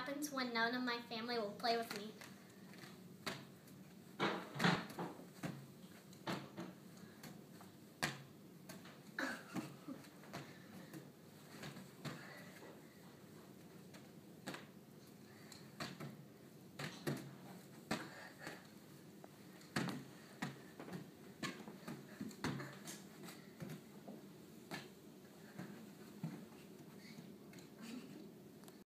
happens when none of my family will play with me.